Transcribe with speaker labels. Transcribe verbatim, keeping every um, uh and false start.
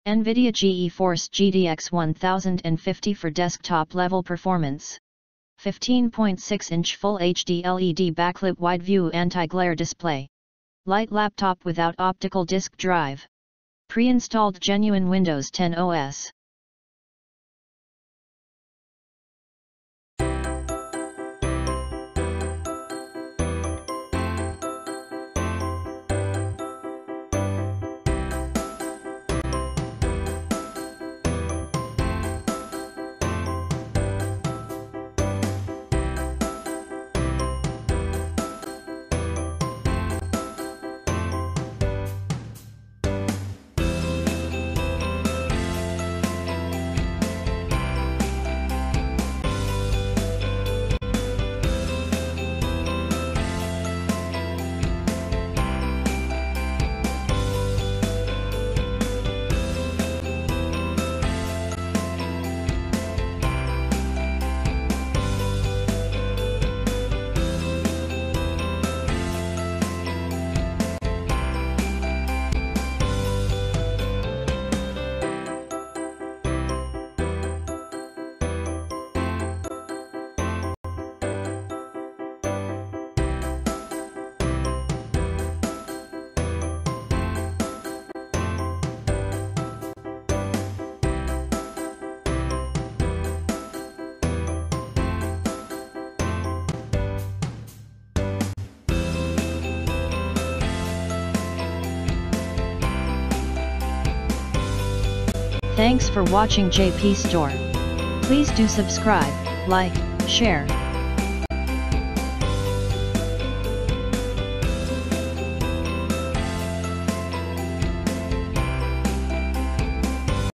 Speaker 1: NVIDIA Geforce G T X one thousand fifty for desktop-level performance. fifteen point six inch Full H D L E D backlit wide-view anti-glare display. Light laptop without optical disk drive. Pre-installed genuine Windows ten O S. Thanks for watching J P Store. Please do subscribe, like, share,